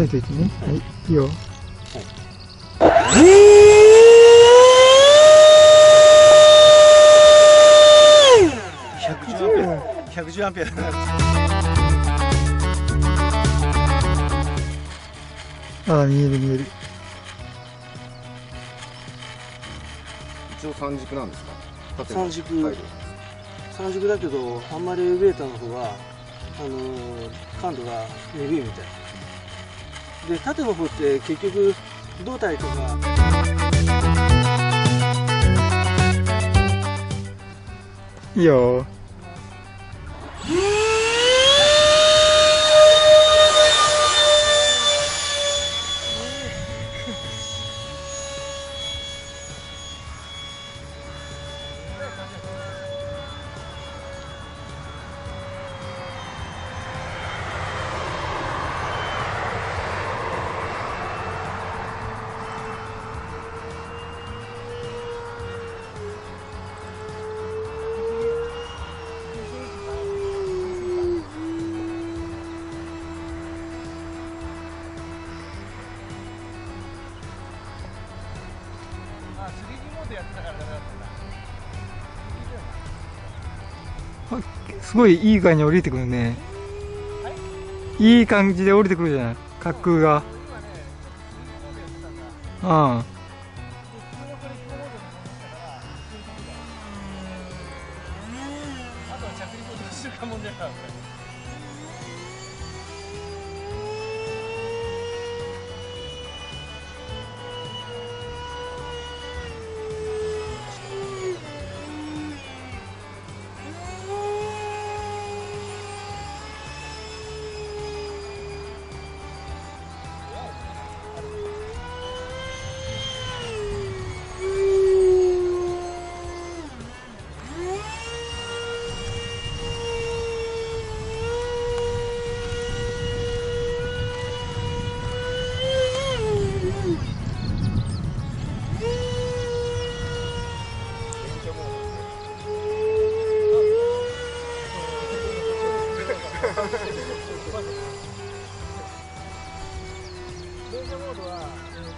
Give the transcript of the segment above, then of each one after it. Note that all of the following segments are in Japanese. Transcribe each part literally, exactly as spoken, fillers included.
えといてね。はい、いいよ。 ひゃくじゅうアンペア。ひゃくじゅうアンペア。 ああ、見える見える。 一応三軸なんですか？ 三軸。三軸だけど、あんまりエレベーターの方は、あのー、感度が鈍いみたい。で、縦の方って結局胴体とか。 いいよ。すごいいい感じに降りてくるね。いい感じで降りてくるじゃない、滑空が。うん。 電車モードは、えーとね、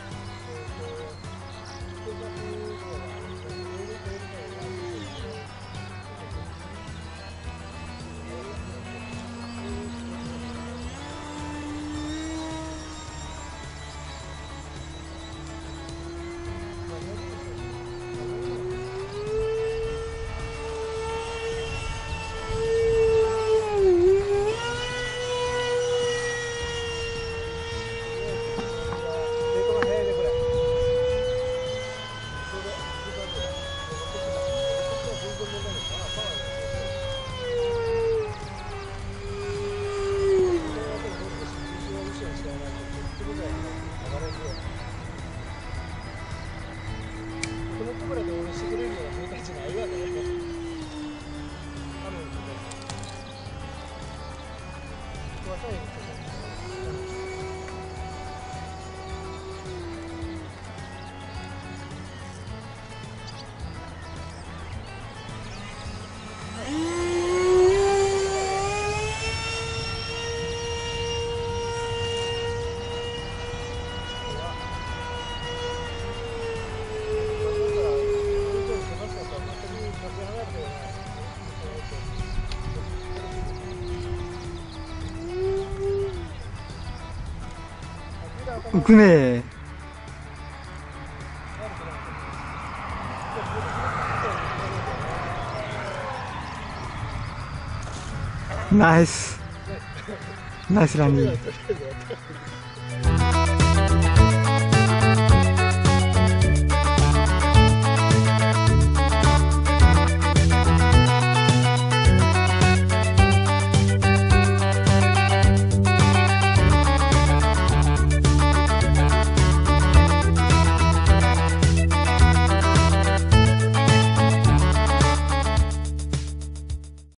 浮くね。ナイスナイスランディング。